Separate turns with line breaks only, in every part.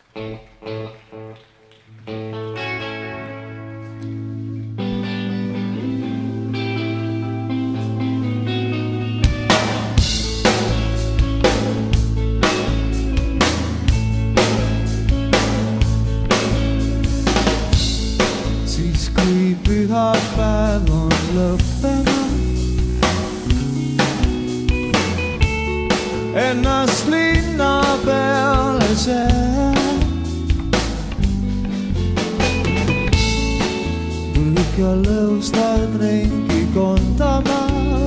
Siis kui pühapäev on lõppenud, ennast linna peale seab, kõik ja lõustad ringi kondama,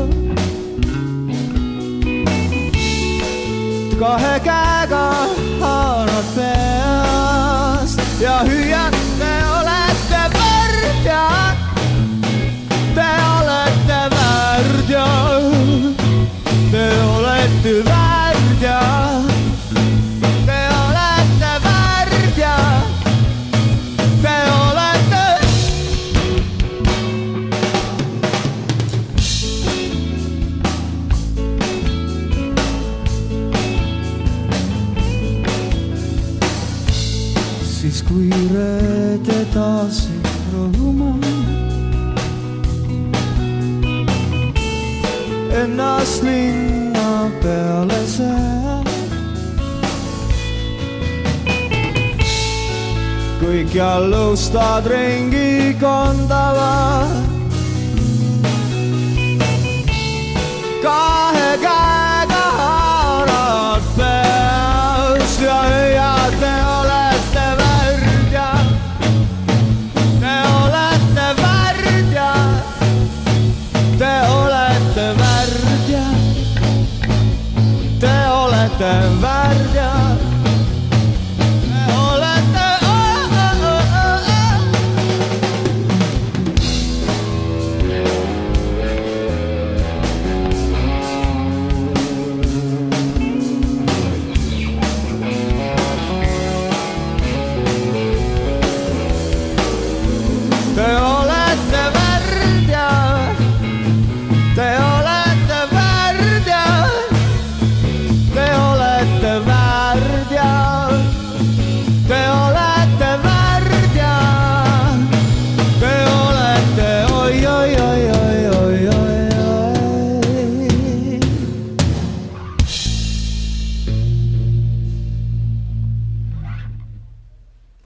kahe käega haarad peast ja hüüad, te olete värdjad, te olete värdjad, te olete värdjad, te olete värdjad, te olete. Siis kui reede taasi rõõma, ennast linna peale seab, kõik ja lõustad ringi kondavad, kahe käe